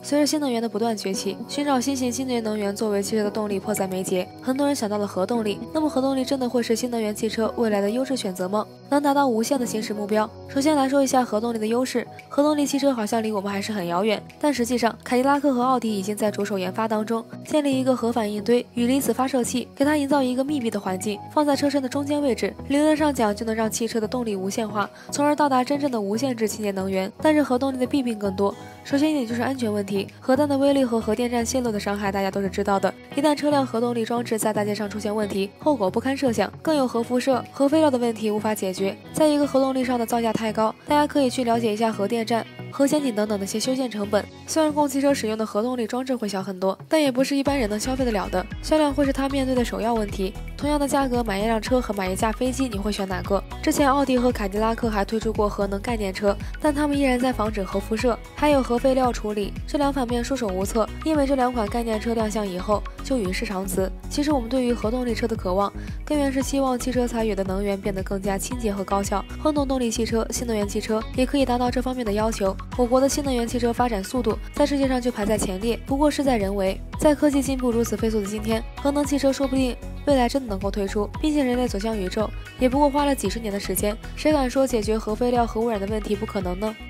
随着新能源的不断崛起，寻找新型新能源作为汽车的动力迫在眉睫。很多人想到了核动力，那么核动力真的会是新能源汽车未来的优质选择吗？能达到无限的行驶目标？首先来说一下核动力的优势。核动力汽车好像离我们还是很遥远，但实际上，凯迪拉克和奥迪已经在着手研发当中，建立一个核反应堆与离子发射器，给它营造一个密闭的环境，放在车身的中间位置，理论上讲就能让汽车的动力无限化，从而到达真正的无限制清洁能源。但是核动力的弊病更多。首先一点就是安全问题，核弹的威力和核电站泄漏的伤害大家都是知道的。一旦车辆核动力装置在大街上出现问题，后果不堪设想。更有核辐射、核废料的问题无法解决。再一个，核动力上的造价太高，大家可以去了解一下核电站、核潜艇等等的些修建成本。虽然供汽车使用的核动力装置会小很多，但也不是一般人能消费得了的，销量会是它面对的首要问题。同样的价格，买一辆车和买一架飞机，你会选哪个？之前奥迪和凯迪拉克还推出过核能概念车，但他们依然在防止核辐射，还有核废料处理，这两方面束手无策。因为这两款概念车亮相以后就与世长辞。其实我们对于核动力车的渴望，根源是希望汽车参与的能源变得更加清洁和高效。混动动力汽车、新能源汽车也可以达到这方面的要求。我国的新能源汽车发展速度在世界上就排在前列，不过事在人为。在科技进步如此飞速的今天，核能汽车说不定未来真的能够推出，并且人类走向宇宙也不过花了几十年的时间，谁敢说解决核废料、核污染的问题不可能呢？